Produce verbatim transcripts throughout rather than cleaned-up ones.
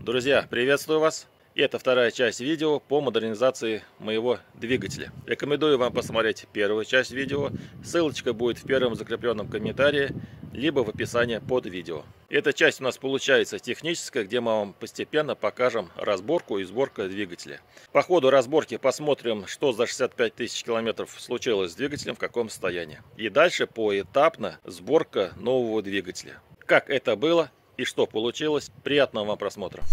Друзья, приветствую вас! И это вторая часть видео по модернизации моего двигателя. Рекомендую вам посмотреть первую часть видео. Ссылочка будет в первом закрепленном комментарии, либо в описании под видео. Эта часть у нас получается техническая, где мы вам постепенно покажем разборку и сборку двигателя. По ходу разборки посмотрим, что за шестьдесят пять тысяч километров случилось с двигателем, в каком состоянии. И дальше поэтапно сборка нового двигателя. Как это было и что получилось. Приятного вам просмотра.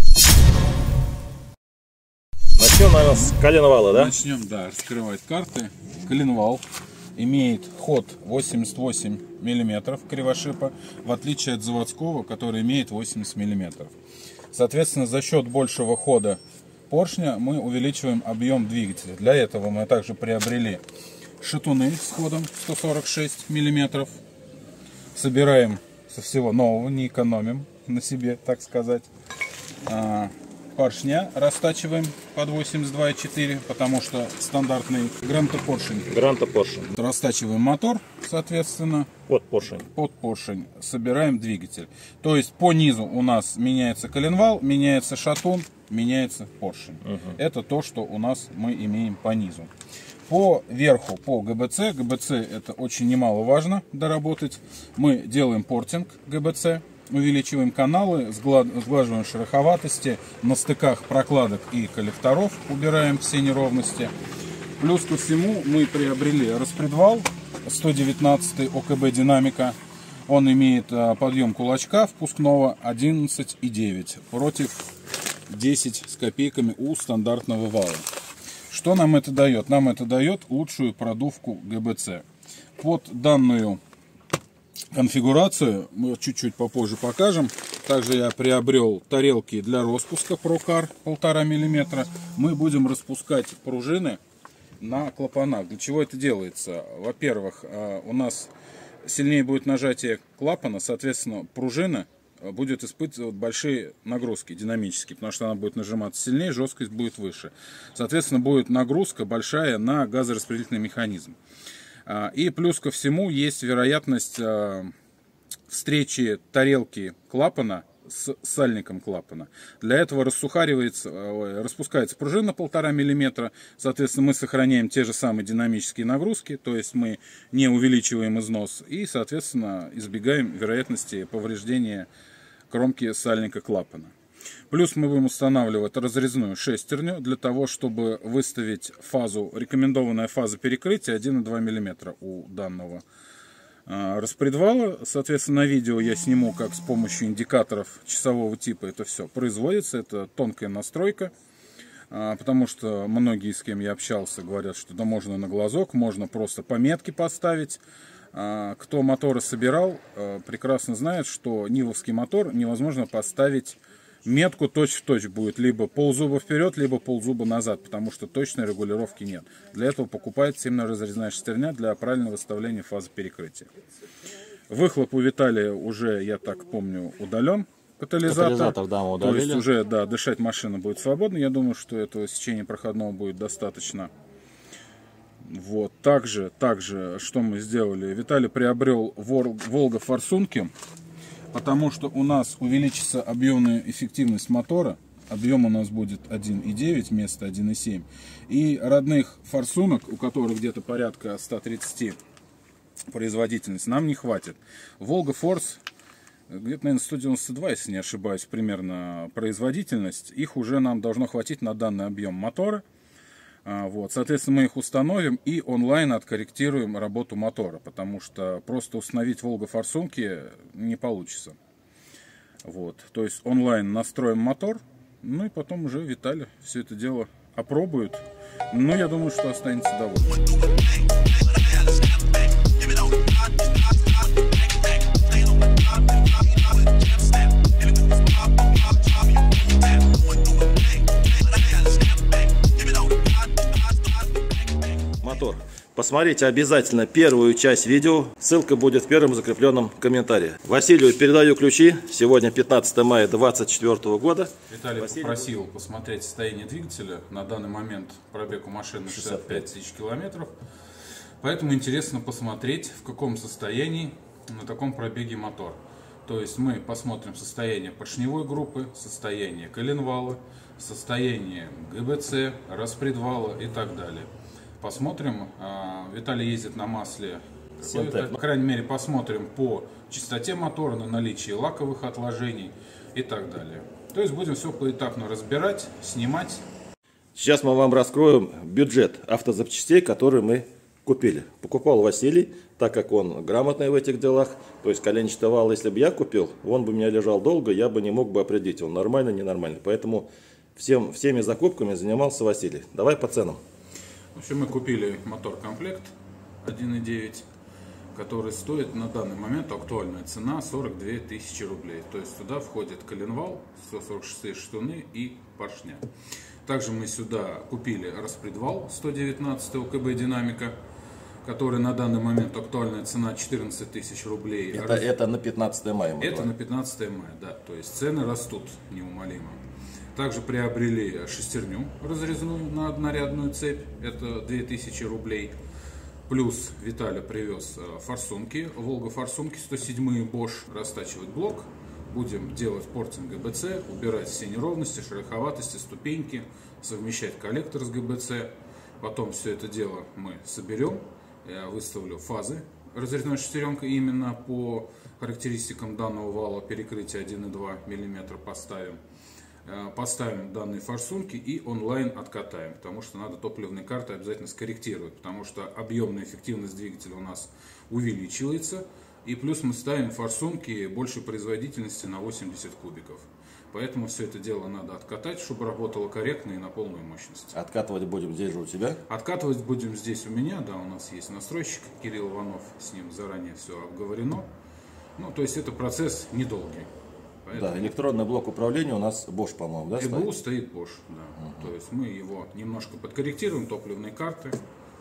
Начнем, наверное, с коленвала, да? Начнем, да, раскрывать карты. Коленвал имеет ход восемьдесят восемь миллиметров кривошипа, в отличие от заводского, который имеет восемьдесят миллиметров. Соответственно, за счет большего хода поршня мы увеличиваем объем двигателя. Для этого мы также приобрели шатуны с ходом сто сорок шесть миллиметров. Собираем со всего нового, не экономим на себе, так сказать. Поршня растачиваем под восемьдесят два и четыре, потому что стандартный Гранта поршень. Гранта поршень. Растачиваем мотор, соответственно. Под поршень. Под поршень. Собираем двигатель. То есть по низу у нас меняется коленвал, меняется шатун, меняется поршень. Угу. Это то, что у нас мы имеем по низу. По верху, по ГБЦ. ГБЦ это очень немаловажно доработать. Мы делаем портинг ГБЦ. Увеличиваем каналы, сглаживаем шероховатости, на стыках прокладок и коллекторов убираем все неровности. Плюс ко всему мы приобрели распредвал сто девятнадцать ОКБ динамика. Он имеет подъем кулачка впускного одиннадцать и девять против десять с копейками у стандартного вала. Что нам это дает? Нам это дает лучшую продувку ГБЦ. Под данную конфигурацию мы чуть-чуть попозже покажем. Также я приобрел тарелки для распуска ProCar полтора миллиметра. Мы будем распускать пружины на клапанах. Для чего это делается? Во-первых, у нас сильнее будет нажатие клапана, соответственно, пружина будет испытывать большие нагрузки динамические, потому что она будет нажиматься сильнее, жесткость будет выше. Соответственно, будет нагрузка большая на газораспределительный механизм. И плюс ко всему есть вероятность встречи тарелки клапана с сальником клапана. Для этого рассухаривается, распускается пружина полтора миллиметра. Соответственно, мы сохраняем те же самые динамические нагрузки, то есть мы не увеличиваем износ и, соответственно, избегаем вероятности повреждения кромки сальника клапана. Плюс мы будем устанавливать разрезную шестерню для того, чтобы выставить фазу, рекомендованная фаза перекрытия один и два миллиметра у данного э, распредвала. Соответственно, на видео я сниму, как с помощью индикаторов часового типа это все производится. Это тонкая настройка, э, потому что многие, с кем я общался, говорят, что да можно на глазок, можно просто пометки поставить. Э, кто моторы собирал, э, прекрасно знает, что нивовский мотор невозможно поставить метку точь-в-точь будет либо ползуба вперед, либо ползуба назад, потому что точной регулировки нет. Для этого покупается именно разрезная шестерня для правильного выставления фазы перекрытия. Выхлоп у Виталия уже, я так помню, удален. Катализатор. Катализатор, да, мы удалили. То есть уже, да, дышать машина будет свободно. Я думаю, что этого сечения проходного будет достаточно. Вот, также, также, что мы сделали? Виталий приобрел Волга форсунки. Потому что у нас увеличится объемная эффективность мотора. Объем у нас будет один и девять вместо один и семь. И родных форсунок, у которых где-то порядка ста тридцати производительность, нам не хватит. Волга Форс, где-то, наверное, сто девяносто два, если не ошибаюсь, примерно производительность. Их уже нам должно хватить на данный объем мотора. Вот, соответственно, мы их установим и онлайн откорректируем работу мотора, потому что просто установить Волга форсунки не получится. Вот, то есть онлайн настроим мотор, ну и потом уже Виталий все это дело опробует. Ну, я думаю, что останется доволен. Мотор. Посмотрите обязательно первую часть видео, ссылка будет в первом закрепленном комментарии. Василию передаю ключи, сегодня пятнадцатое мая две тысячи двадцать четвёртого года. Виталий Василий попросил посмотреть состояние двигателя, на данный момент пробег у машины шестьдесят пять тысяч километров, поэтому интересно посмотреть, в каком состоянии на таком пробеге мотор. То есть мы посмотрим состояние поршневой группы, состояние коленвала, состояние ГБЦ, распредвала и так далее. Посмотрим, Виталий ездит на масле, по крайней мере посмотрим по частоте мотора, на наличие лаковых отложений и так далее. То есть будем все поэтапно разбирать, снимать. Сейчас мы вам раскроем бюджет автозапчастей, которые мы купили. Покупал Василий, так как он грамотный в этих делах. То есть коленчатый вал, если бы я купил, он бы у меня лежал долго, я бы не мог бы определить, он нормальный, ненормальный. Поэтому всем, всеми закупками занимался Василий. Давай по ценам. В общем, мы купили мотор-комплект один и девять, который стоит на данный момент, актуальная цена сорок две тысячи рублей. То есть туда входит коленвал, сто сорок шесть штуны и поршня. Также мы сюда купили распредвал сто девятнадцать КБ динамика, который на данный момент актуальная цена четырнадцать тысяч рублей. Это, Раз... это на пятнадцатое мая. Это говорим. На пятнадцатое мая, да. То есть цены растут неумолимо. Также приобрели шестерню разрезную на однорядную цепь, это две тысячи рублей. Плюс Виталя привез форсунки, Волга форсунки сто семь Bosch, растачивать блок. Будем делать портинг ГБЦ, убирать все неровности, шероховатости, ступеньки, совмещать коллектор с ГБЦ. Потом все это дело мы соберем, я выставлю фазы разрезной шестеренкой именно по характеристикам данного вала, перекрытие один и два миллиметра поставим. Поставим данные форсунки и онлайн откатаем, потому что надо топливные карты обязательно скорректировать, потому что объемная эффективность двигателя у нас увеличивается, и плюс мы ставим форсунки большей производительности на восемьдесят кубиков. Поэтому все это дело надо откатать, чтобы работало корректно и на полную мощность. Откатывать будем здесь же у тебя? Откатывать будем здесь у меня, да, у нас есть настройщик Кирилл Иванов, с ним заранее все обговорено. Ну, то есть это процесс недолгий. Поэтому... Да, электронный блок управления у нас Bosch, по-моему, да? ЭБУ стоит Bosch, да. Угу. То есть мы его немножко подкорректируем, топливные карты,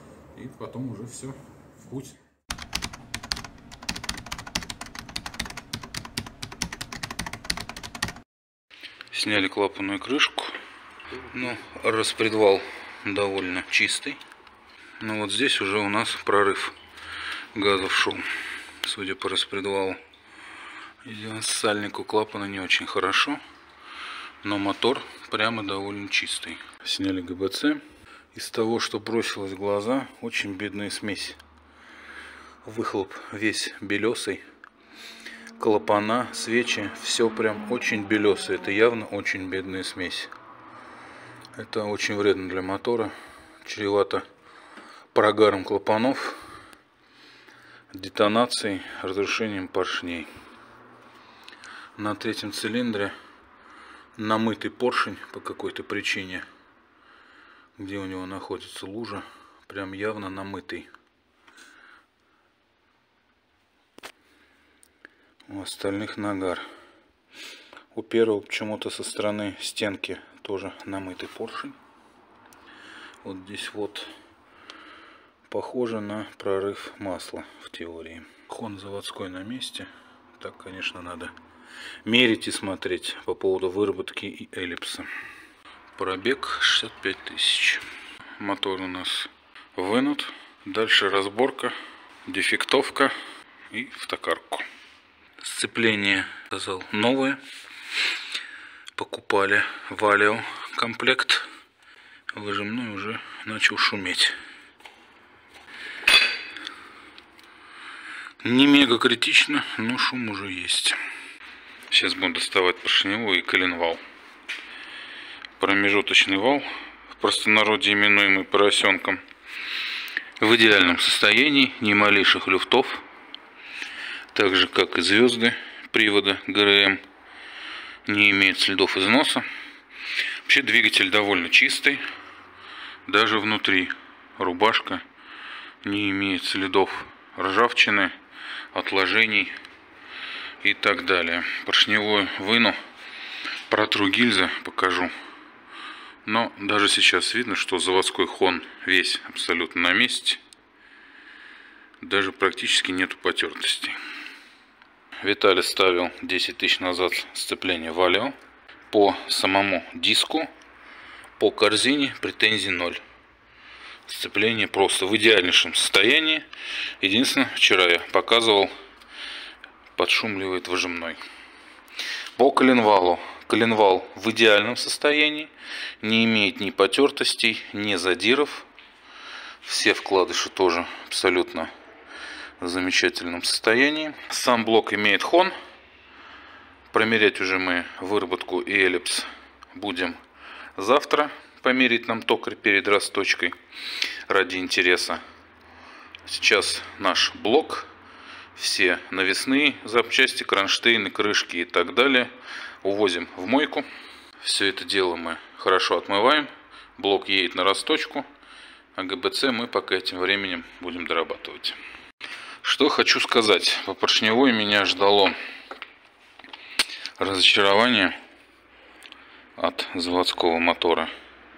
и потом уже все в путь. Сняли клапанную крышку. Ну, распредвал довольно чистый. Но вот здесь уже у нас прорыв газов шел, судя по распредвалу. Сальнику клапана не очень хорошо, но мотор прямо довольно чистый. Сняли ГБЦ. Из того, что бросилось в глаза, очень бедная смесь. Выхлоп весь белесый. Клапана, свечи, все прям очень белесое. Это явно очень бедная смесь. Это очень вредно для мотора. Чревато прогаром клапанов, детонацией, разрушением поршней. На третьем цилиндре намытый поршень по какой-то причине, где у него находится лужа, прям явно намытый. У остальных нагар. У первого почему-то со стороны стенки тоже намытый поршень. Вот здесь вот похоже на прорыв масла в теории. Хон заводской на месте. Так, конечно, надо мерить и смотреть по поводу выработки и эллипса. Пробег шестьдесят пять тысяч. Мотор у нас вынут. Дальше разборка, дефектовка и в токарку. Сцепление, сказал, новое. Покупали Валио комплект. Выжимной уже начал шуметь. Не мега критично, но шум уже есть. Сейчас буду доставать поршневой и коленвал. Промежуточный вал, в простонародье именуемый поросенком, в идеальном состоянии, ни малейших люфтов, так же как и звезды привода ГРМ, не имеет следов износа. Вообще двигатель довольно чистый, даже внутри рубашка не имеет следов ржавчины, отложений и так далее. Поршневую выну, протру гильзы, покажу. Но даже сейчас видно, что заводской хон весь абсолютно на месте. Даже практически нету потертостей. Виталий ставил десять тысяч назад сцепление Валио. По самому диску, по корзине претензий ноль. Сцепление просто в идеальнейшем состоянии. Единственное, вчера я показывал подшумливает выжимной. По коленвалу. Коленвал в идеальном состоянии, не имеет ни потертостей, ни задиров. Все вкладыши тоже абсолютно в замечательном состоянии. Сам блок имеет хон. Промерять уже мы выработку и эллипс будем завтра. Померить нам токарь перед расточкой ради интереса. Сейчас наш блок, все навесные запчасти, кронштейны, крышки и так далее увозим в мойку. Все это дело мы хорошо отмываем. Блок едет на расточку, а ГБЦ мы пока этим временем будем дорабатывать. Что хочу сказать. По поршневой меня ждало разочарование от заводского мотора.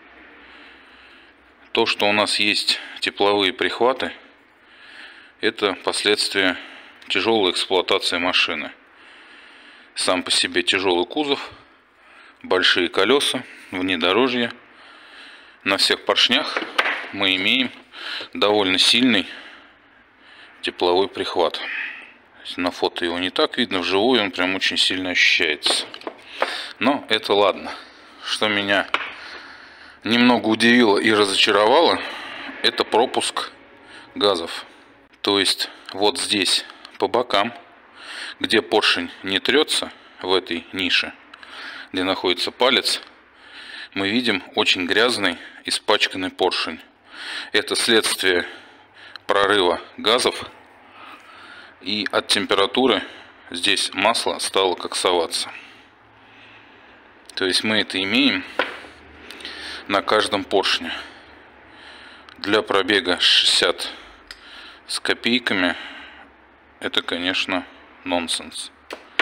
То, что у нас есть тепловые прихваты, это последствия тяжелой эксплуатации машины. Сам по себе тяжелый кузов, большие колеса, внедорожье. На всех поршнях мы имеем довольно сильный тепловой прихват. На фото его не так видно, вживую он прям очень сильно ощущается. Но это ладно. Что меня немного удивило и разочаровало, это пропуск газов. То есть вот здесь по бокам, где поршень не трется, в этой нише, где находится палец, мы видим очень грязный, испачканный поршень. Это следствие прорыва газов, и от температуры здесь масло стало коксоваться. То есть мы это имеем на каждом поршне. Для пробега шестьдесят с копейками это, конечно, нонсенс.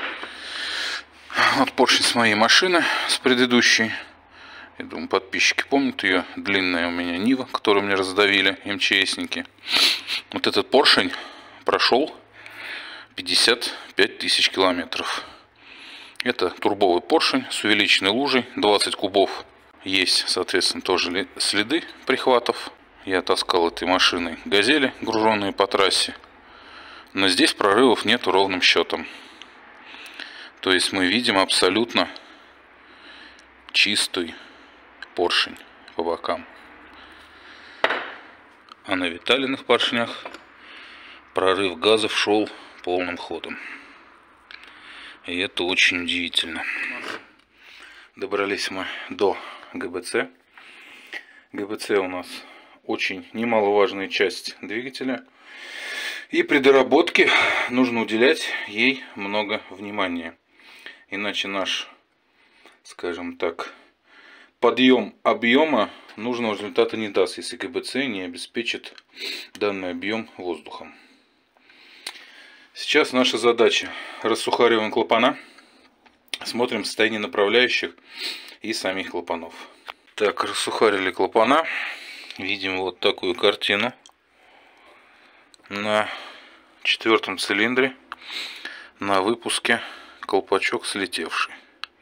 Вот поршень с моей машины, с предыдущей. Я думаю, подписчики помнят ее. Длинная у меня Нива, которую мне раздавили МЧСники. Вот этот поршень прошел пятьдесят пять тысяч километров. Это турбовый поршень с увеличенной лужей. двадцать кубов. Есть, соответственно, тоже следы прихватов. Я таскал этой машиной газели, груженные по трассе. Но здесь прорывов нету ровным счетом. То есть мы видим абсолютно чистый поршень по бокам. А на виталиных поршнях прорыв газов шел полным ходом. И это очень удивительно. Добрались мы до ГБЦ. ГБЦ у нас очень немаловажная часть двигателя. И при доработке нужно уделять ей много внимания. Иначе наш, скажем так, подъем объема нужного результата не даст, если ГБЦ не обеспечит данный объем воздухом. Сейчас наша задача: рассухариваем клапана, смотрим состояние направляющих и самих клапанов. Так, рассухарили клапана. Видим вот такую картину. На четвертом цилиндре на выпуске колпачок слетевший.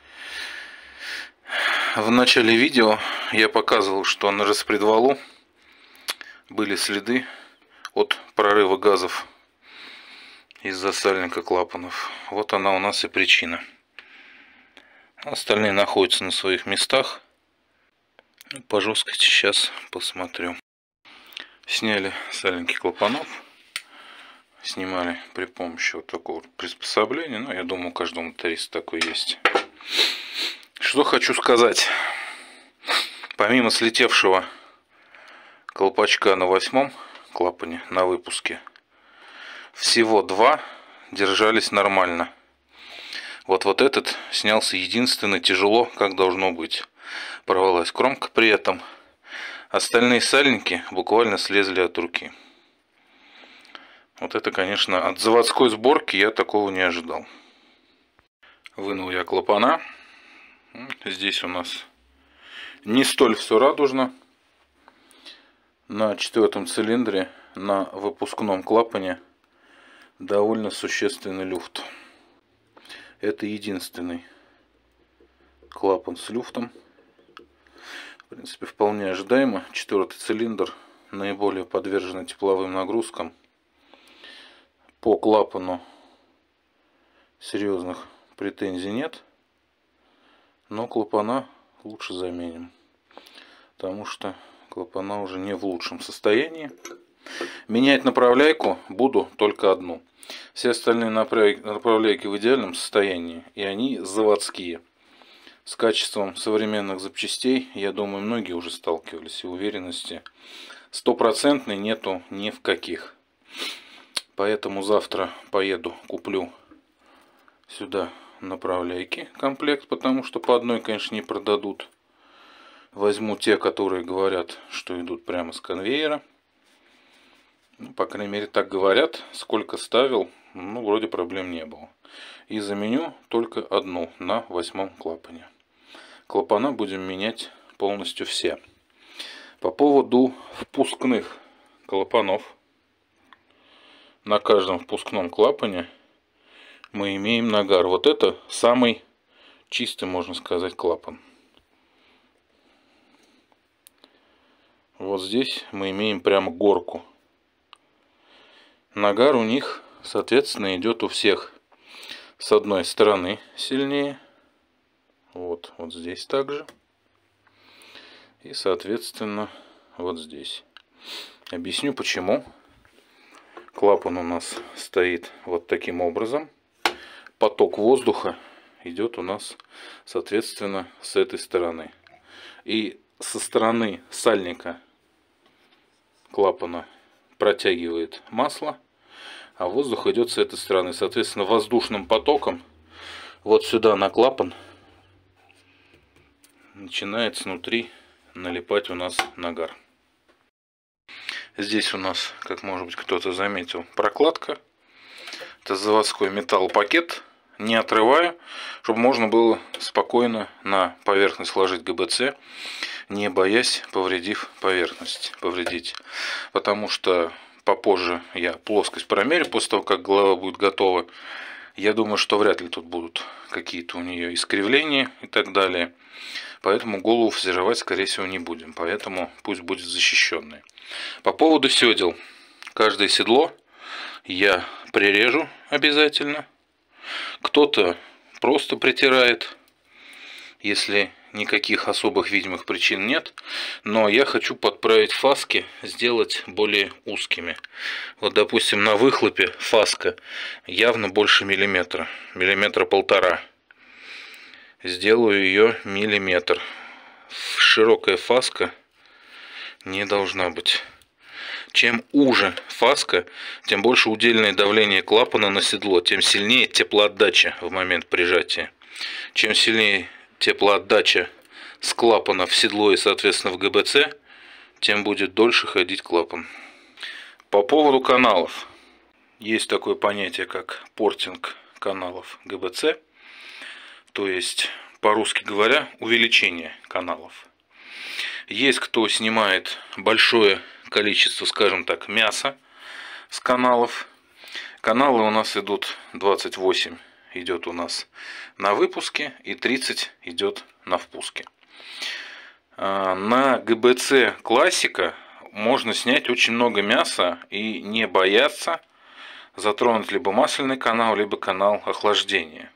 В начале видео я показывал, что на распредвалу были следы от прорыва газов из-за сальника клапанов. Вот она у нас и причина. Остальные находятся на своих местах. По жесткости сейчас посмотрю. Сняли сальники клапанов. Снимали при помощи вот такого приспособления. Ну, я думаю, у каждого моториста такой есть. Что хочу сказать. Помимо слетевшего колпачка на восьмом клапане на выпуске, всего два держались нормально. Вот вот этот снялся единственно тяжело, как должно быть. Порвалась кромка при этом. Остальные сальники буквально слезли от руки. Вот это, конечно, от заводской сборки я такого не ожидал. Вынул я клапана. Здесь у нас не столь все радужно. На четвертом цилиндре на выпускном клапане довольно существенный люфт. Это единственный клапан с люфтом. В принципе, вполне ожидаемо. Четвертый цилиндр наиболее подвержен тепловым нагрузкам. По клапану серьезных претензий нет. Но клапана лучше заменим, потому что клапана уже не в лучшем состоянии. Менять направляйку буду только одну. Все остальные направляйки в идеальном состоянии, и они заводские. С качеством современных запчастей, я думаю, многие уже сталкивались, и уверенности стопроцентной нету ни в каких. Поэтому завтра поеду, куплю сюда направляйки комплект, потому что по одной, конечно, не продадут. Возьму те, которые говорят, что идут прямо с конвейера. Ну, по крайней мере, так говорят. Сколько ставил, ну, вроде проблем не было. И заменю только одну на восьмом клапане. Клапана будем менять полностью все. По поводу впускных клапанов. На каждом впускном клапане мы имеем нагар. Вот это самый чистый, можно сказать, клапан. Вот здесь мы имеем прямо горку. Нагар у них, соответственно, идет у всех с одной стороны сильнее. Вот, вот здесь также. И, соответственно, вот здесь. Объясню почему. Клапан у нас стоит вот таким образом. Поток воздуха идет у нас, соответственно, с этой стороны. И со стороны сальника клапана протягивает масло, а воздух идет с этой стороны. Соответственно, воздушным потоком вот сюда на клапан начинает снутри налипать у нас нагар. Здесь у нас, как может быть кто-то заметил, прокладка. Это заводской металлопакет. Не отрываю, чтобы можно было спокойно на поверхность ложить ГБЦ, не боясь, повредив поверхность, повредить. Потому что попозже я плоскость промерю, после того, как голова будет готова. Я думаю, что вряд ли тут будут какие-то у нее искривления и так далее. Поэтому голову фрезеровать, скорее всего, не будем. Поэтому пусть будет защищенный. По поводу седел. Каждое седло я прирежу обязательно. Кто-то просто притирает, если никаких особых видимых причин нет. Но я хочу подправить фаски, сделать более узкими. Вот, допустим, на выхлопе фаска явно больше миллиметра, миллиметра полтора. Сделаю ее миллиметр. Широкая фаска не должна быть. Чем уже фаска, тем больше удельное давление клапана на седло, тем сильнее теплоотдача в момент прижатия. Чем сильнее теплоотдача с клапана в седло и, соответственно, в ГБЦ, тем будет дольше ходить клапан. По поводу каналов. Есть такое понятие, как портинг каналов ГБЦ. То есть, по-русски говоря, увеличение каналов. Есть кто снимает большое количество, скажем так, мяса с каналов. Каналы у нас идут двадцать восемь идет у нас на выпуске и тридцать идет на впуске. На ГБЦ классика можно снять очень много мяса и не бояться затронуть либо масляный канал, либо канал охлаждения.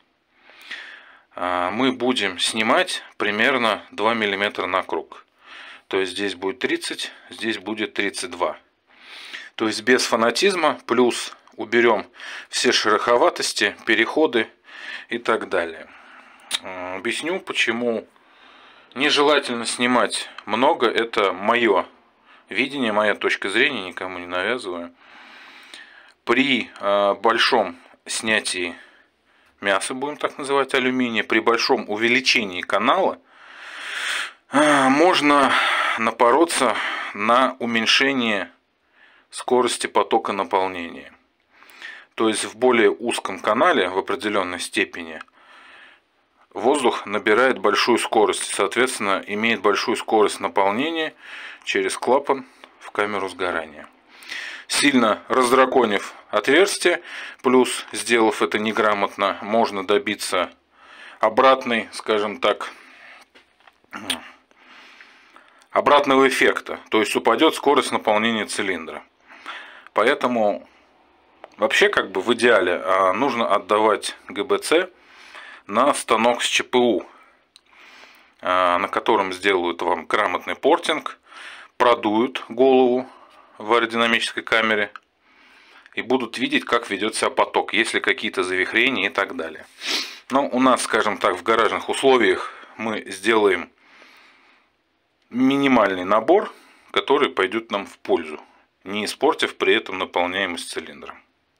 Мы будем снимать примерно два миллиметра на круг. То есть здесь будет тридцать, здесь будет тридцать два. То есть без фанатизма, плюс уберем все шероховатости, переходы и так далее. Объясню, почему нежелательно снимать много. Это мое видение, моя точка зрения, никому не навязываю. При большом снятии мяса, будем так называть, алюминия, при большом увеличении канала можно напороться на уменьшение скорости потока наполнения. То есть в более узком канале в определенной степени воздух набирает большую скорость, соответственно, имеет большую скорость наполнения через клапан в камеру сгорания. Сильно раздраконив отверстие, плюс сделав это неграмотно, можно добиться обратной, скажем так, обратного эффекта, то есть упадет скорость наполнения цилиндра. Поэтому Вообще, как бы в идеале, нужно отдавать ГБЦ на станок с ЧПУ, на котором сделают вам грамотный портинг, продуют голову в аэродинамической камере и будут видеть, как ведет себя поток, есть ли какие-то завихрения и так далее. Но у нас, скажем так, в гаражных условиях мы сделаем минимальный набор, который пойдет нам в пользу, не испортив при этом наполняемость цилиндра.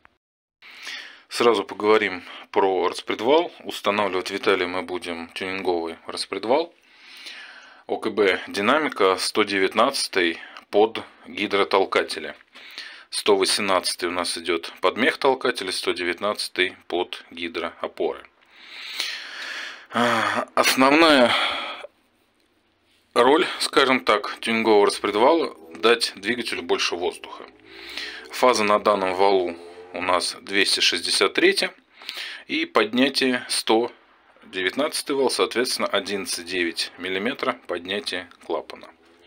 Сразу поговорим про распредвал. Устанавливать Виталий мы будем тюнинговый распредвал ОКБ Динамика сто девятнадцать под гидротолкатели. сто восемнадцать у нас идет под мехтолкатели, сто девятнадцать под гидроопоры. Основная роль, скажем так, тюнингового распредвала — дать двигателю больше воздуха. Фаза на данном валу у нас двести шестьдесят три и поднятие сто девятнадцать вал, соответственно одиннадцать целых девять десятых миллиметра поднятие клапана.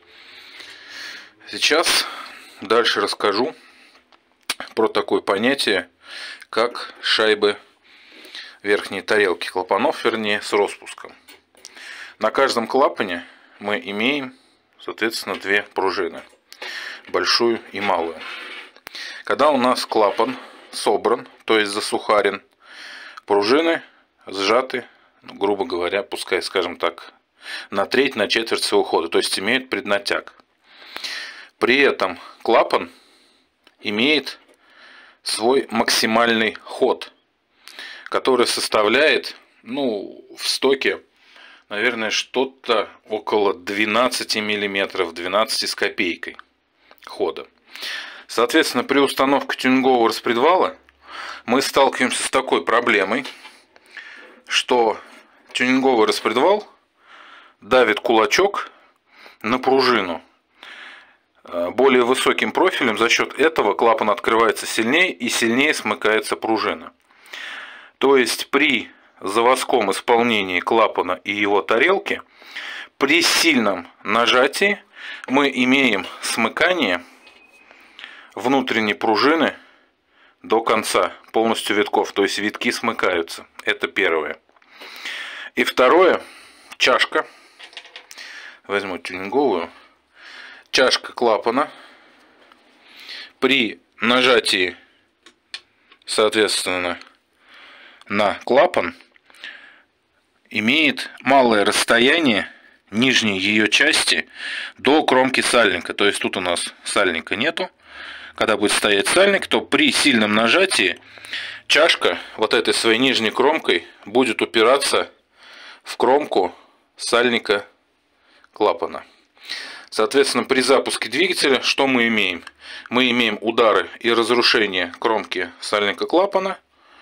Сейчас дальше расскажу про такое понятие, как шайбы верхней тарелки клапанов, вернее, с распуском. На каждом клапане мы имеем, соответственно, две пружины, большую и малую. Когда у нас клапан собран, то есть засухарен, пружины сжаты, ну, грубо говоря, пускай, скажем так, на треть, на четверть своего хода, то есть имеют преднатяг. При этом клапан имеет свой максимальный ход, который составляет, ну, в стоке, наверное, что-то около двенадцати миллиметров, двенадцати с копейкой хода. Соответственно, при установке тюнингового распредвала мы сталкиваемся с такой проблемой, что тюнинговый распредвал давит кулачок на пружину более высоким профилем. За счет этого клапан открывается сильнее и сильнее смыкается пружина. То есть при заводском исполнении клапана и его тарелки, при сильном нажатии мы имеем смыкание внутренней пружины до конца, полностью витков, то есть витки смыкаются. Это первое. И второе, чашка, возьму тюнинговую, чашка клапана при нажатии, соответственно, на клапан имеет малое расстояние нижней ее части до кромки сальника. То есть тут у нас сальника нету. Когда будет стоять сальник, то при сильном нажатии чашка вот этой своей нижней кромкой будет упираться в кромку сальника клапана. Соответственно, при запуске двигателя что мы имеем? Мы имеем удары и разрушение кромки сальника клапана.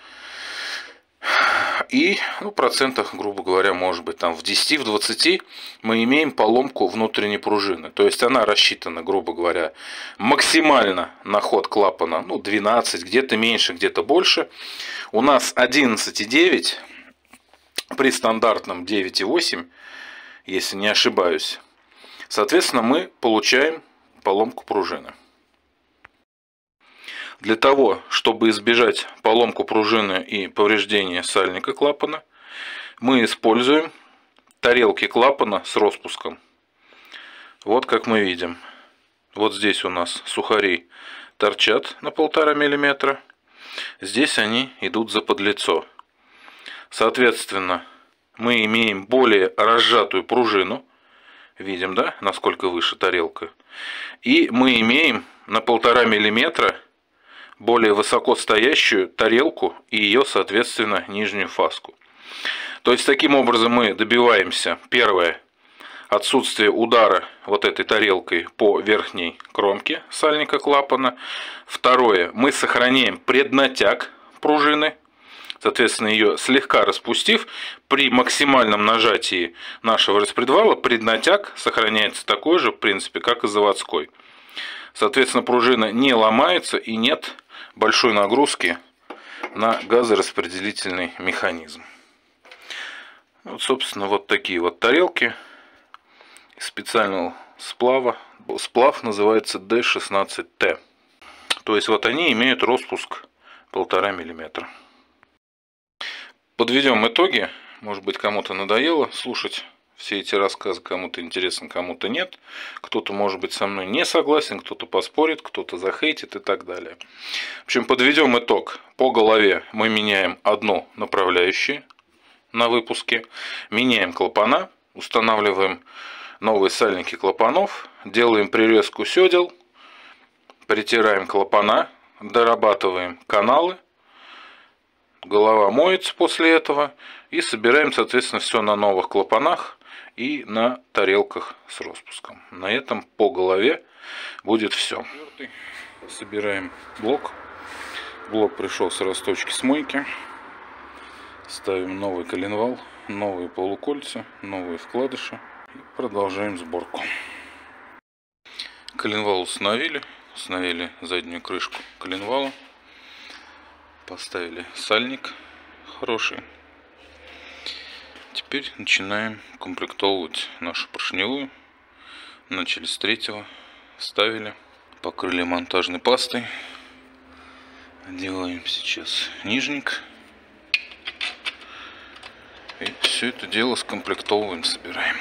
И, ну, в процентах, грубо говоря, может быть, там в десяти, в двадцати мы имеем поломку внутренней пружины. То есть она рассчитана, грубо говоря, максимально на ход клапана, ну, двенадцать, где-то меньше, где-то больше. У нас одиннадцать целых девять при стандартном девять целых восемь, если не ошибаюсь. Соответственно, мы получаем поломку пружины. Для того, чтобы избежать поломку пружины и повреждения сальника клапана, мы используем тарелки клапана с распуском. Вот как мы видим. Вот здесь у нас сухари торчат на полтора миллиметра. Здесь они идут за подлицо. Соответственно, мы имеем более разжатую пружину. Видим, да, насколько выше тарелка. И мы имеем на полтора миллиметра более высоко стоящую тарелку и ее, соответственно, нижнюю фаску. То есть, таким образом мы добиваемся, первое, отсутствие удара вот этой тарелкой по верхней кромке сальника клапана. Второе, мы сохраняем преднатяг пружины, соответственно, ее слегка распустив, при максимальном нажатии нашего распредвала преднатяг сохраняется такой же, в принципе, как и заводской. Соответственно, пружина не ломается и нет большой нагрузки на газораспределительный механизм. Вот, собственно, вот такие вот тарелки специального сплава. Сплав называется Д шестнадцать Т. То есть вот они имеют распуск полтора миллиметра. Подведем итоги. Может быть, кому-то надоело слушать все эти рассказы, кому-то интересно, кому-то нет. Кто-то, может быть, со мной не согласен, кто-то поспорит, кто-то захейтит и так далее. В общем, подведем итог. По голове мы меняем одну направляющую на выпуске, меняем клапана, устанавливаем новые сальники клапанов, делаем прирезку седел, притираем клапана, дорабатываем каналы, голова моется после этого и собираем, соответственно, все на новых клапанах и на тарелках с распуском. На этом по голове будет все. Собираем блок. Блок пришел с росточки с мойки. Ставим новый коленвал, новые полукольца, новые вкладыши. И продолжаем сборку. Коленвал установили. Установили заднюю крышку коленвала. Поставили сальник хороший. Теперь начинаем комплектовывать нашу поршневую. Начали с третьего. Вставили. Покрыли монтажной пастой. Делаем сейчас нижник. И все это дело скомплектовываем, собираем.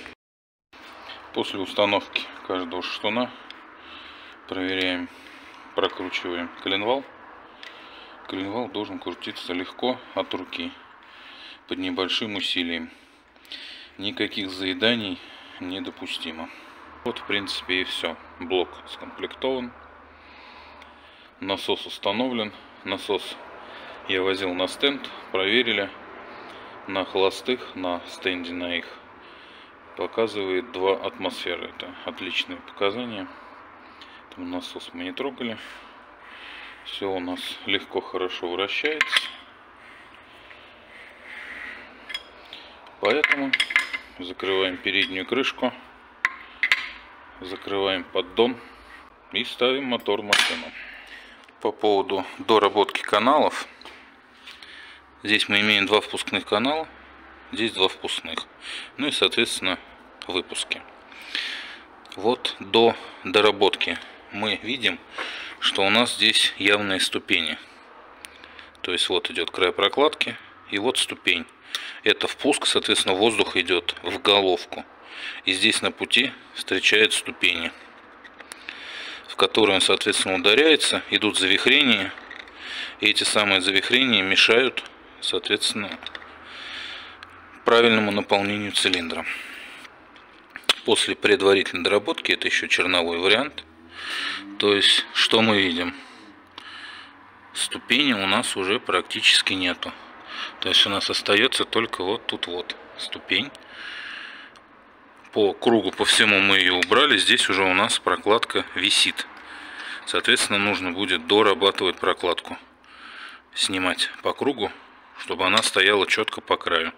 После установки каждого шатуна проверяем, прокручиваем коленвал. Коленвал должен крутиться легко от руки, под небольшим усилием. Никаких заеданий недопустимо. Вот, в принципе, и все. Блок скомплектован. Насос установлен. Насос я возил на стенд, проверили. На холостых, на стенде на их показывает два атмосферы. Это отличные показания. Там насос мы не трогали. Все у нас легко, хорошо вращается. Поэтому закрываем переднюю крышку, закрываем поддон и ставим мотор в машину. По поводу доработки каналов. Здесь мы имеем два впускных канала, здесь два впускных. Ну и, соответственно, выпуски. Вот до доработки мы видим, что у нас здесь явные ступени. То есть вот идет край прокладки и вот ступень. Это впуск, соответственно, воздух идет в головку. И здесь на пути встречает ступени, в которые он, соответственно, ударяется, идут завихрения. И эти самые завихрения мешают, соответственно, правильному наполнению цилиндра. После предварительной доработки, это еще черновой вариант. То есть, что мы видим? Ступени у нас уже практически нету. То есть у нас остается только вот тут вот ступень. По кругу, по всему мы ее убрали. Здесь уже у нас прокладка висит. Соответственно, нужно будет дорабатывать прокладку. Снимать по кругу, чтобы она стояла четко по краю.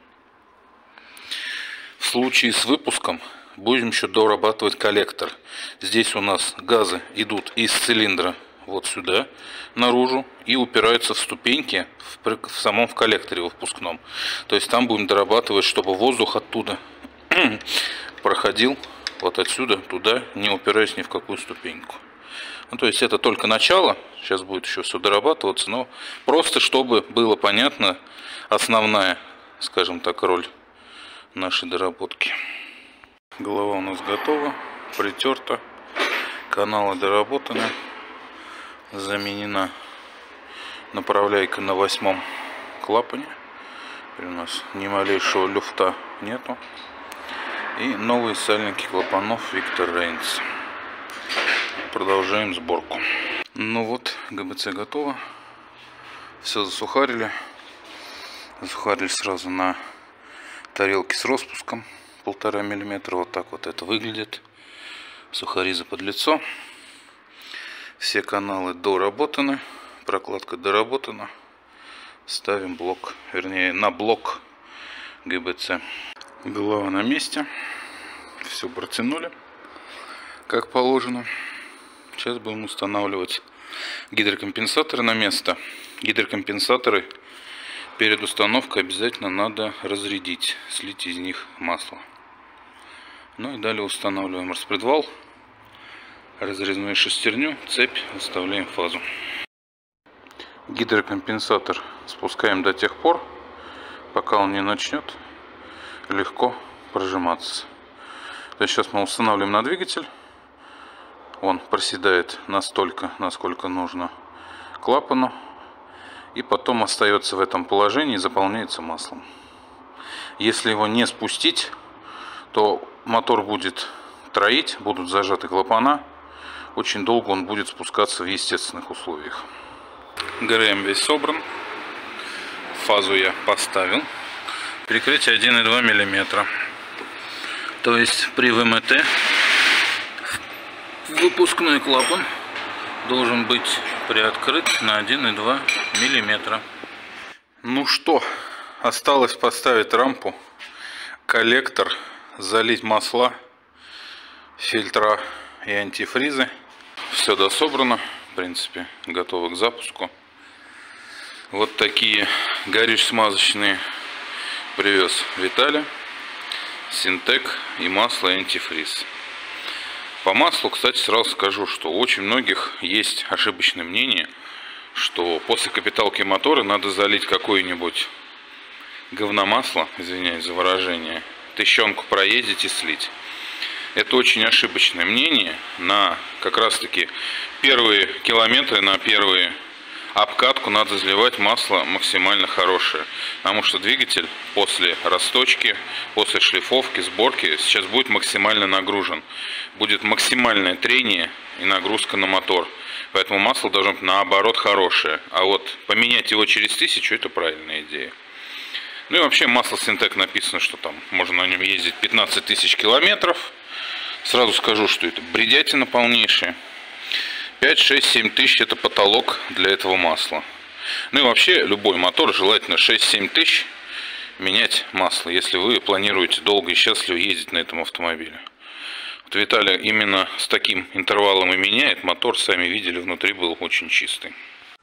В случае с выпуском будем еще дорабатывать коллектор. Здесь у нас газы идут из цилиндра вот сюда, наружу, и упираются в ступеньки в, в самом в коллекторе, в впускном. То есть там будем дорабатывать, чтобы воздух оттуда проходил вот отсюда туда, не упираясь ни в какую ступеньку. Ну, то есть это только начало, сейчас будет еще все дорабатываться, но просто чтобы было понятно основная, скажем так, роль нашей доработки. Голова у нас готова, притерта, каналы доработаны, заменена направляйка на восьмом клапане. Теперь у нас ни малейшего люфта нету. И новые сальники клапанов Victor Reigns. Продолжаем сборку. Ну вот, ГБЦ готово. Все засухарили. Засухарили сразу на тарелке с распуском полтора миллиметра. Вот так вот это выглядит. Сухари заподлицо. Все каналы доработаны. Прокладка доработана. Ставим блок, вернее на блок ГБЦ. Голова на месте. Все протянули как положено. Сейчас будем устанавливать гидрокомпенсаторы на место. Гидрокомпенсаторы перед установкой обязательно надо разрядить, слить из них масло. Ну и далее устанавливаем распредвал, разрезную шестерню, цепь, выставляем фазу. Гидрокомпенсатор спускаем до тех пор, пока он не начнет легко прожиматься. То есть сейчас мы устанавливаем на двигатель. Он проседает настолько, насколько нужно клапану. И потом остается в этом положении и заполняется маслом. Если его не спустить, то мотор будет троить, будут зажаты клапана. Очень долго он будет спускаться в естественных условиях. ГРМ весь собран. Фазу я поставил. Перекрытие один и два миллиметра. То есть при ВМТ выпускной клапан должен быть приоткрыт на один и два миллиметра. Ну что, осталось поставить рампу, коллектор, залить масла, фильтра и антифризы. Все дособрано, в принципе, готово к запуску. Вот такие горюче-смазочные привез Виталя, Синтек и масло и антифриз. По маслу, кстати, сразу скажу, что у очень многих есть ошибочное мнение, что после капиталки мотора надо залить какое-нибудь говномасло, извиняюсь за выражение, тыщенку проездить и слить. Это очень ошибочное мнение. На как раз таки первые километры, на первые обкатку надо заливать масло максимально хорошее. Потому что двигатель после расточки, после шлифовки, сборки сейчас будет максимально нагружен. Будет максимальное трение и нагрузка на мотор. Поэтому масло должно быть наоборот хорошее. А вот поменять его через тысячу — это правильная идея. Ну и вообще масло Синтек написано, что там можно на нем ездить пятнадцать тысяч километров. Сразу скажу, что это бредятина полнейшая. пять, шесть, семь тысяч это потолок для этого масла. Ну и вообще любой мотор желательно шесть-семь тысяч менять масло, если вы планируете долго и счастливо ездить на этом автомобиле. Вот Виталя именно с таким интервалом и меняет. Мотор, сами видели, внутри был очень чистый.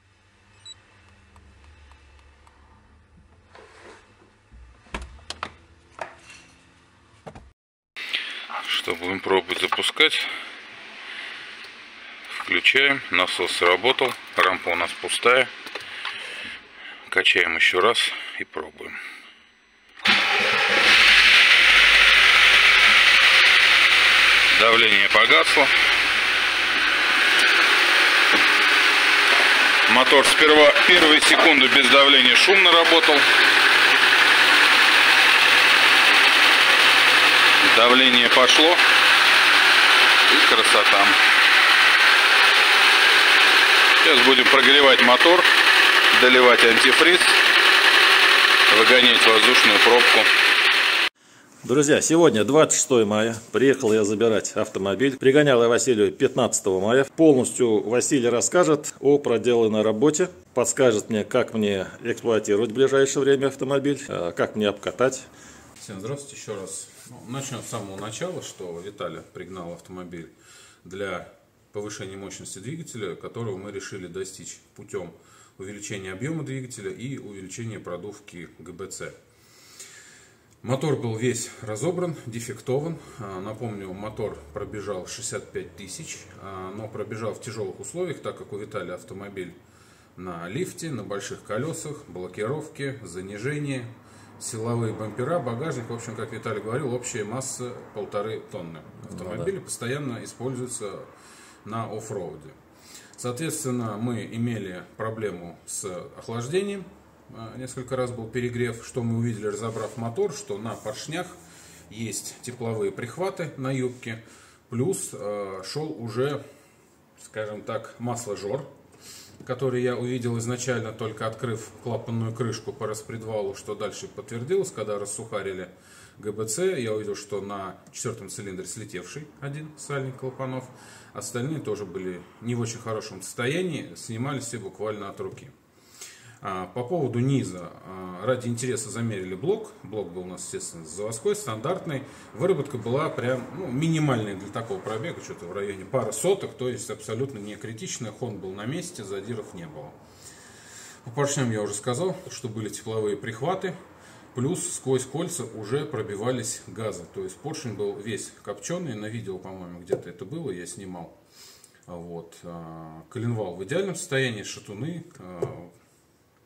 Что, будем пробовать запускать. Включаем, насос сработал, рампа у нас пустая. Качаем еще раз и пробуем. Давление погасло. Мотор сперва первые секунды без давления шумно работал. Давление пошло. И красота. Сейчас будем прогревать мотор, доливать антифриз, выгонять воздушную пробку. Друзья, сегодня двадцать шестое мая. Приехал я забирать автомобиль. Пригонял я Василию пятнадцатого мая. Полностью Василий расскажет о проделанной работе. Подскажет мне, как мне эксплуатировать в ближайшее время автомобиль, как мне обкатать. Всем здравствуйте еще раз. Ну, начнем с самого начала, что Виталя пригнал автомобиль для повышения мощности двигателя, которого мы решили достичь путем увеличения объема двигателя и увеличения продувки ГБЦ. Мотор был весь разобран, дефектован. Напомню, мотор пробежал шестьдесят пять тысяч, но пробежал в тяжелых условиях, так как у Виталя автомобиль на лифте, на больших колесах, блокировки, занижение, силовые бампера, багажник. В общем, как Виталий говорил, общая масса полторы тонны. Автомобили ну, да. постоянно используются на оффроуде. Соответственно, мы имели проблему с охлаждением. Несколько раз был перегрев. Что мы увидели, разобрав мотор, что на поршнях есть тепловые прихваты на юбке. Плюс э, шел уже, скажем так, масложор, который я увидел изначально, только открыв клапанную крышку по распредвалу, что дальше подтвердилось, когда рассухарили ГБЦ. Я увидел, что на четвертом цилиндре слетевший один сальник клапанов. Остальные тоже были не в очень хорошем состоянии, снимались все буквально от руки. По поводу низа, ради интереса замерили блок. Блок был у нас, естественно, заводской, стандартный. Выработка была прям ну, минимальная для такого пробега, что-то в районе пары соток, то есть абсолютно не критичная. Хон был на месте, задиров не было. По поршням я уже сказал, что были тепловые прихваты. Плюс сквозь кольца уже пробивались газы. То есть поршень был весь копченый. На видео, по-моему, где-то это было, я снимал. Вот. Коленвал в идеальном состоянии, шатуны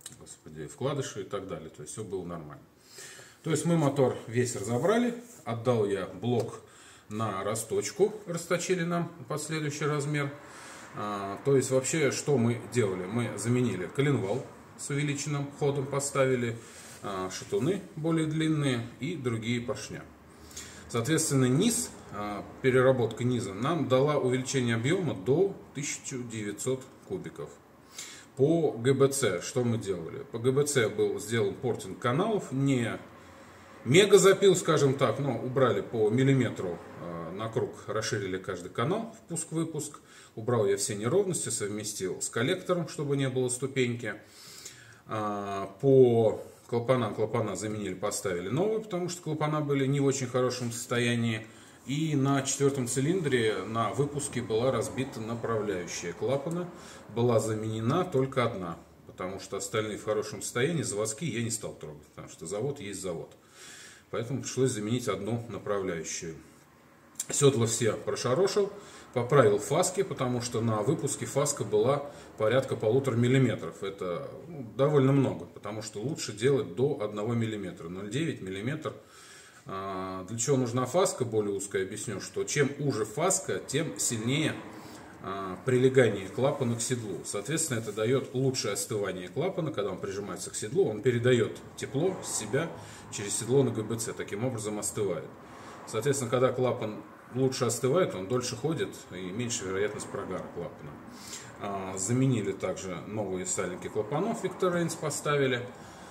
господи, вкладыши и так далее. То есть все было нормально. То есть мы мотор весь разобрали, отдал я блок на расточку, расточили нам под следующий размер. А, то есть вообще что мы делали? Мы заменили коленвал с увеличенным ходом, поставили а, шатуны более длинные и другие поршня. Соответственно, низ, а, переработка низа нам дала увеличение объема до тысячи девятисот кубиков. По ГБЦ что мы делали? По ГБЦ был сделан портинг каналов, не мега запил, скажем так, но убрали по миллиметру э, на круг, расширили каждый канал, впуск-выпуск. Убрал я все неровности, совместил с коллектором, чтобы не было ступеньки. Э, по клапанам, клапана заменили, поставили новые, потому что клапана были не в очень хорошем состоянии. И на четвертом цилиндре на выпуске была разбита направляющая клапана. Была заменена только одна, потому что остальные в хорошем состоянии, заводские я не стал трогать, потому что завод есть завод. Поэтому пришлось заменить одну направляющую. Седла все прошарошил, поправил фаски, потому что на выпуске фаска была порядка полутора миллиметров. Это ну, довольно много, потому что лучше делать до одного миллиметра. ноль целых девять миллиметра. А, для чего нужна фаска, более узкая, объясню, что чем уже фаска, тем сильнее а, прилегание клапана к седлу. Соответственно, это дает лучшее остывание клапана, когда он прижимается к седлу, он передает тепло с себя через седло на ГБЦ, таким образом остывает. Соответственно, когда клапан лучше остывает, он дольше ходит и меньше вероятность прогара клапана. А, заменили также новые сальники клапанов, Victor Reigns поставили.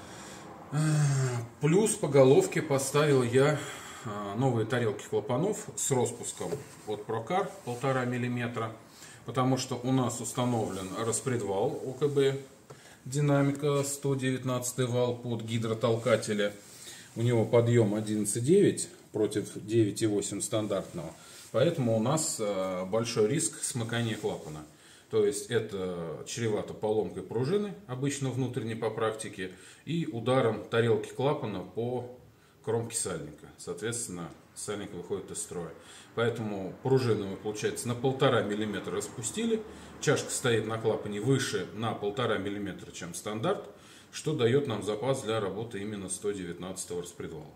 Плюс по головке поставил я новые тарелки клапанов с распуском от Procar полтора миллиметра, потому что у нас установлен распредвал ОКБ динамика сто девятнадцатый вал под гидротолкателя. У него подъем одиннадцать и девять против девять и восемь стандартного, поэтому у нас большой риск смыкания клапана. То есть это чревато поломкой пружины, обычно внутренней по практике, и ударом тарелки клапана по кромке сальника. Соответственно, сальник выходит из строя. Поэтому пружину мы, получается, на полтора миллиметра распустили. Чашка стоит на клапане выше на полтора миллиметра, чем стандарт, что дает нам запас для работы именно сто девятнадцатого распредвала.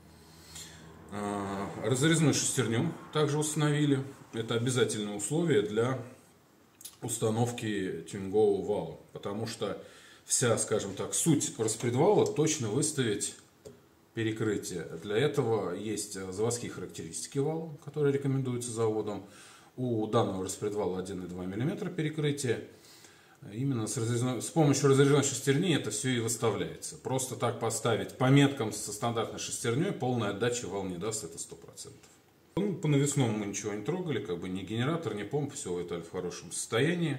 Разрезную шестерню также установили. Это обязательное условие для установки тюнингового вала, потому что вся, скажем так, суть распредвала точно выставить перекрытие. Для этого есть заводские характеристики вала, которые рекомендуются заводом. У данного распредвала один и два миллиметра перекрытие. Именно с, разрезной, с помощью разрезной шестерни это все и выставляется. Просто так поставить по меткам со стандартной шестерней полной отдачи вал не даст, это сто процентов. Ну, по навесному мы ничего не трогали, как бы ни генератор, ни помпа, все это в хорошем состоянии.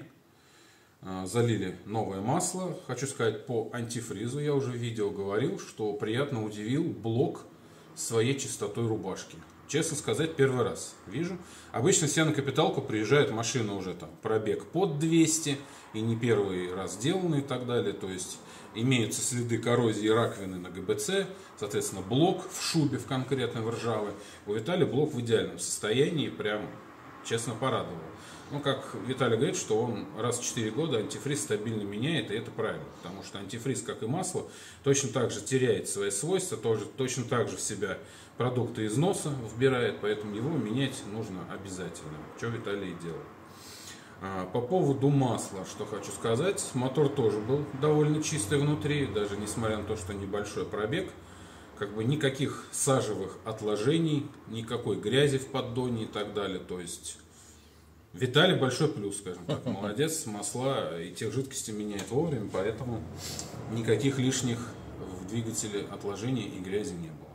Залили новое масло. Хочу сказать, по антифризу я уже в видео говорил, что приятно удивил блок своей чистотой рубашки. Честно сказать, первый раз вижу. Обычно все на капиталку приезжает машина уже там пробег под двести, и не первый раз сделаны и так далее. То есть имеются следы коррозии раковины на ГБЦ, соответственно блок в шубе в конкретной в ржавой. У Виталия блок в идеальном состоянии, прям честно порадовал. Ну, как Виталий говорит, что он раз в четыре года антифриз стабильно меняет, и это правильно, потому что антифриз, как и масло, точно так же теряет свои свойства, тоже, точно так же в себя продукты износа вбирает, поэтому его менять нужно обязательно, что Виталий и делал. По поводу масла, что хочу сказать, мотор тоже был довольно чистый внутри, даже несмотря на то, что небольшой пробег, как бы никаких сажевых отложений, никакой грязи в поддоне и так далее, то есть Виталий большой плюс, скажем так, молодец, масла и тех жидкостей меняет вовремя, поэтому никаких лишних в двигателе отложений и грязи не было.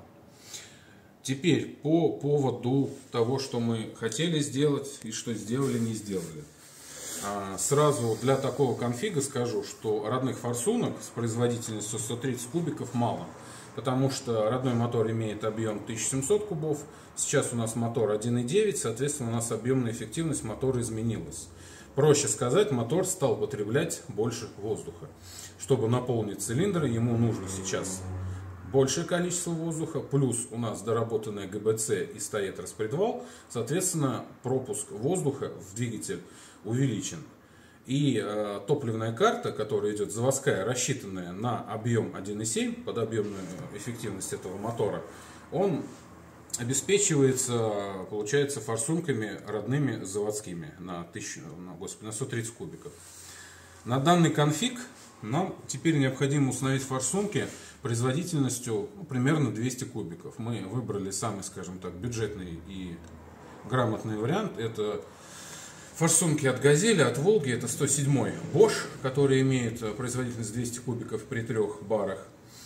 Теперь по поводу того, что мы хотели сделать и что сделали, не сделали. Сразу для такого конфига скажу, что родных форсунок с производительностью сто тридцать кубиков мало, потому что родной мотор имеет объем тысяча семьсот кубов, сейчас у нас мотор один и девять, соответственно у нас объемная эффективность мотора изменилась. Проще сказать, мотор стал потреблять больше воздуха. Чтобы наполнить цилиндр, ему нужно сейчас большее количество воздуха, плюс у нас доработанная ГБЦ и стоит распредвал, соответственно пропуск воздуха в двигатель увеличен. И э, топливная карта, которая идет заводская, рассчитанная на объем один и семь, под объемную эффективность этого мотора, он обеспечивается, получается, форсунками родными заводскими на, тысячу, на, господи, на сто тридцать кубиков. На данный конфиг нам теперь необходимо установить форсунки производительностью ну, примерно двести кубиков. Мы выбрали самый, скажем так, бюджетный и грамотный вариант. Это форсунки от Газели, от Волги. Это сто семь Bosch, который имеет производительность двести кубиков при трех барах.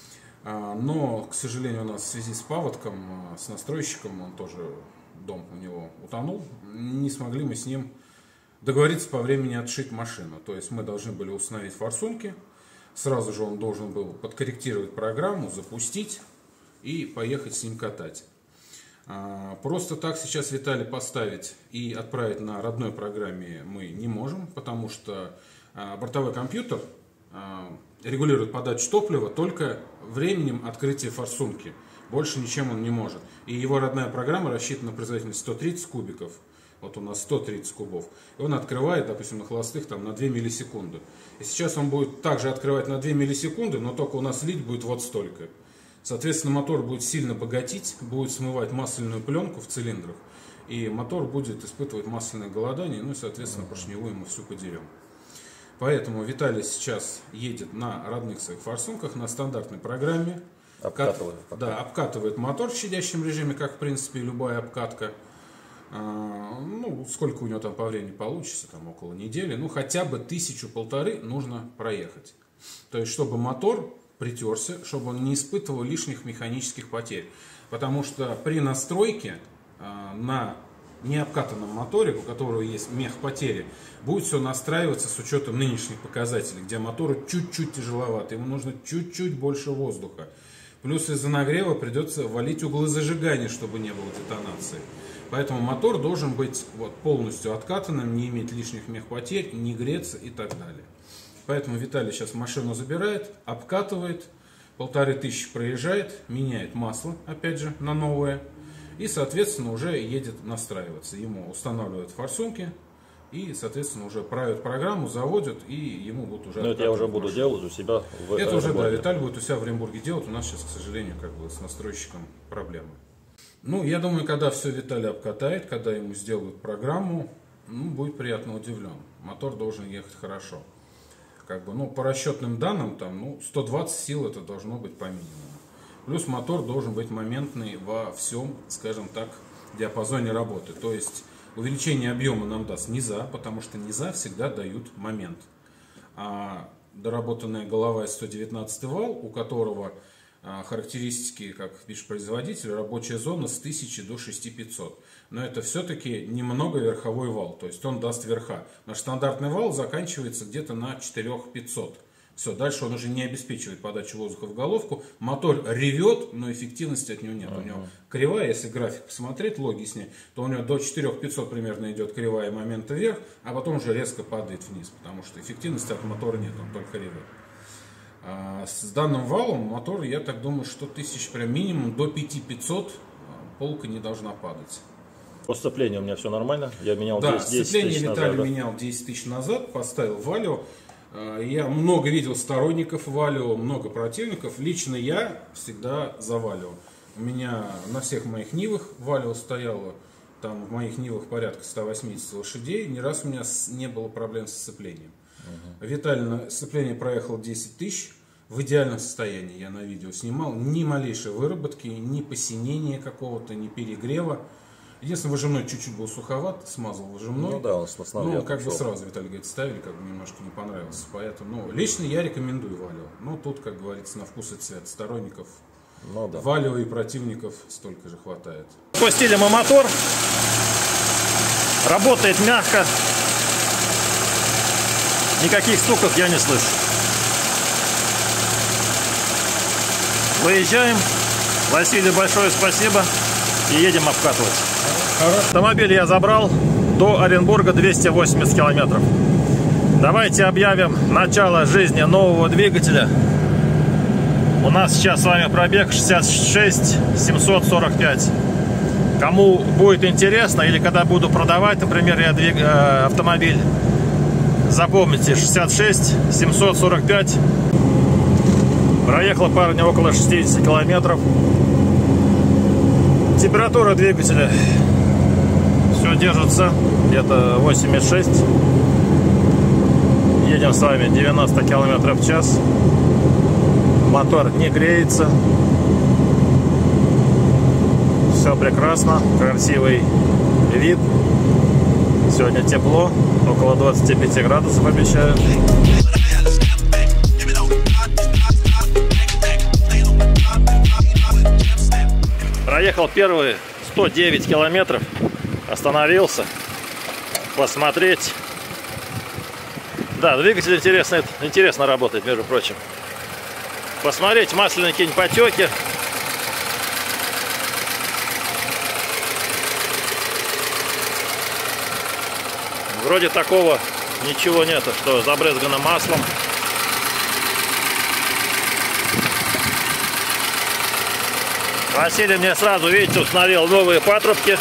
Но, к сожалению, у нас в связи с паводком, с настройщиком, он тоже, дом у него утонул, не смогли мы с ним договориться по времени отшить машину. То есть мы должны были установить форсунки, сразу же он должен был подкорректировать программу, запустить и поехать с ним катать. Просто так сейчас Виталий поставить и отправить на родной программе мы не можем, потому что бортовой компьютер регулирует подачу топлива только временем открытия форсунки. Больше ничем он не может. И его родная программа рассчитана на производительность сто тридцать кубиков. Вот у нас сто тридцать кубов. И он открывает, допустим, на холостых там, на две миллисекунды. И сейчас он будет также открывать на две миллисекунды, но только у нас лить будет вот столько. Соответственно, мотор будет сильно богатить, будет смывать масляную пленку в цилиндрах. И мотор будет испытывать масляное голодание, ну и, соответственно, поршневую мы всю подерем. Поэтому Виталий сейчас едет на родных своих форсунках, на стандартной программе. Обкатывает. Да, обкатывает мотор в щадящем режиме, как в принципе любая обкатка. А, ну, сколько у него там по времени получится, там около недели. Ну, хотя бы тысячу-полторы нужно проехать. То есть, чтобы мотор притерся, чтобы он не испытывал лишних механических потерь. Потому что при настройке а, на необкатанном моторе, у которого есть мех-потери, будет все настраиваться с учетом нынешних показателей, где мотору чуть-чуть тяжеловато, ему нужно чуть-чуть больше воздуха. Плюс из-за нагрева придется валить углы зажигания, чтобы не было детонации. Поэтому мотор должен быть вот, полностью откатанным, не иметь лишних мех-потерь, не греться и так далее. Поэтому Виталий сейчас машину забирает, обкатывает, полторы тысячи проезжает, меняет масло, опять же, на новое. И, соответственно, уже едет настраиваться. Ему устанавливают форсунки и, соответственно, уже правят программу, заводят, и ему будут уже... Но это я уже буду машину делать у себя в Это уже, да, Виталий будет у себя в Оренбурге делать. У нас сейчас, к сожалению, как бы с настройщиком проблемы. Ну, я думаю, когда все Виталий обкатает, когда ему сделают программу, ну, будет приятно удивлен. Мотор должен ехать хорошо. Как бы, ну, по расчетным данным, там, ну, сто двадцать сил это должно быть по минимуму. Плюс мотор должен быть моментный во всем, скажем так, диапазоне работы. То есть увеличение объема нам даст низа, потому что низа всегда дают момент. А доработанная голова сто девятнадцатый вал, у которого а, характеристики, как пишет производитель, рабочая зона с тысячи до шести тысяч пятисот. Но это все-таки немного верховой вал, то есть он даст верха. Наш стандартный вал заканчивается где-то на четырёх тысячах пятисот. Все, дальше он уже не обеспечивает подачу воздуха в головку. Мотор ревет, но эффективности от него нет. Uh-huh. У него кривая, если график посмотреть, логи снять, то у него до четырёх тысяч пятисот примерно идет кривая момента вверх, а потом уже резко падает вниз, потому что эффективности от мотора нет, он только ревет. А с данным валом мотор, я так думаю, что тысяч прям минимум до пяти тысяч пятисот полка не должна падать. По сцеплению у меня все нормально. Я менял да, десять тысяч сцепление Виталий назад, да? менял десять тысяч назад, поставил Валио. Я много видел сторонников Валио, много противников. Лично я всегда за Валио. У меня на всех моих Нивах Валио стояло. Там в моих Нивах порядка ста восьмидесяти лошадей. Ни раз у меня не было проблем с сцеплением. Угу. Виталий на сцепление проехал десять тысяч. В идеальном состоянии я на видео снимал. Ни малейшей выработки, ни посинения какого-то, ни перегрева. Единственное, выжимной чуть-чуть был суховат, смазал выжимной. Ну да, он с основным. Ну, как бы сразу, Виталий говорит, ставили, как бы немножко не понравился. Поэтому, ну, лично я рекомендую Валио. Но тут, как говорится, на вкус и цвет. Сторонников ну, да. Валио и противников столько же хватает. Пустили мы мотор. Работает мягко. Никаких стуков я не слышу. Выезжаем. Василию большое спасибо. И едем обкатывать. Автомобиль я забрал. До Оренбурга двести восемьдесят километров. Давайте объявим начало жизни нового двигателя. У нас сейчас с вами пробег шестьдесят шесть тысяч семьсот сорок пять. Кому будет интересно, или когда буду продавать, например, я двиг... автомобиль, Запомните, шестьдесят шесть семьсот сорок пять. Проехала парня около шестидесяти километров. Температура двигателя все держится, где-то восемьдесят шесть. Едем с вами девяносто километров в час. Мотор не греется. Все прекрасно, красивый вид. Сегодня тепло, около двадцати пяти градусов обещают. Проехал первые сто девять километров, остановился посмотреть. Да, двигатель интересно, интересно работает, между прочим. Посмотреть масляные какие-нибудь потеки. Вроде такого ничего нету, что забрызгано маслом. Василий мне сразу, видите, установил новые патрубки.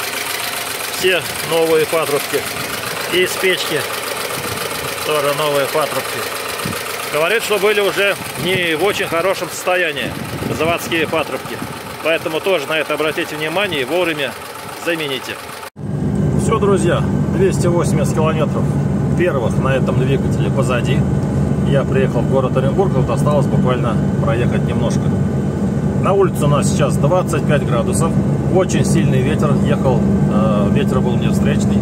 Все новые патрубки. И из печки тоже новые патрубки. Говорит, что были уже не в очень хорошем состоянии заводские патрубки. Поэтому тоже на это обратите внимание и вовремя замените. Все, друзья, двести восемьдесят километров первых на этом двигателе позади. Я приехал в город Оренбург, вот осталось буквально проехать немножко. На улице у нас сейчас двадцать пять градусов. Очень сильный ветер. Ехал, э, ветер был мне встречный.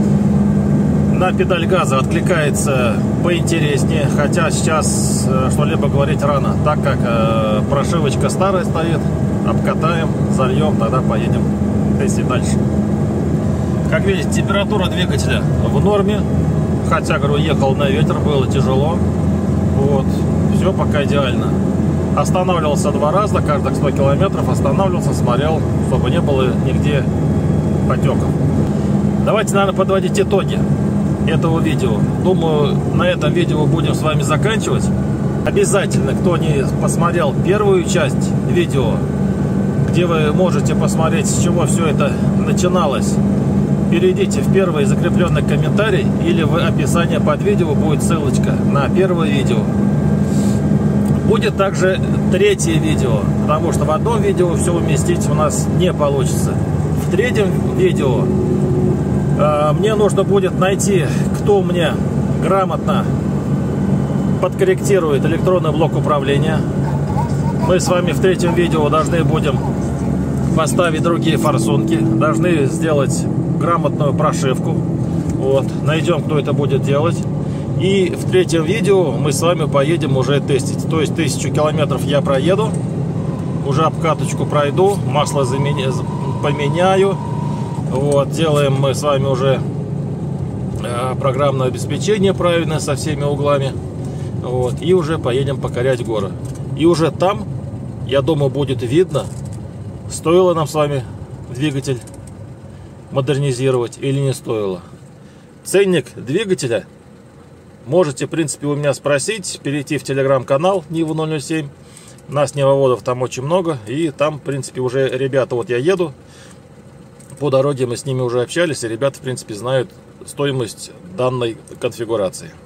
На педаль газа откликается поинтереснее. Хотя сейчас э, что-либо говорить рано, так как э, прошивочка старая стоит. Обкатаем, зальем, тогда поедем тестить дальше. Как видите, температура двигателя в норме. Хотя, говорю, ехал на ветер, было тяжело. Вот, все пока идеально. Останавливался два раза, каждых сто километров останавливался, смотрел, чтобы не было нигде потеков. Давайте, наверное, подводить итоги этого видео. Думаю, на этом видео будем с вами заканчивать. Обязательно, кто не посмотрел первую часть видео, где вы можете посмотреть, с чего все это начиналось, перейдите в первый закрепленный комментарий или в описании под видео будет ссылочка на первое видео. Будет также третье видео, потому что в одном видео все уместить у нас не получится. В третьем видео э, мне нужно будет найти, кто мне грамотно подкорректирует электронный блок управления. Мы с вами в третьем видео должны будем поставить другие форсунки, должны сделать грамотную прошивку. Вот. Найдем, кто это будет делать. И в третьем видео мы с вами поедем уже тестить. То есть тысячу километров я проеду, уже обкаточку пройду, масло заменя... поменяю. Вот. Делаем мы с вами уже э, программное обеспечение правильное со всеми углами. Вот. И уже поедем покорять горы. И уже там, я думаю, будет видно, стоило нам с вами двигатель модернизировать или не стоило. Ценник двигателя можете, в принципе, у меня спросить, перейти в телеграм-канал Нива ноль ноль семь. Нас нивоводов там очень много. И там, в принципе, уже ребята, вот я еду по дороге, мы с ними уже общались. И ребята, в принципе, знают стоимость данной конфигурации.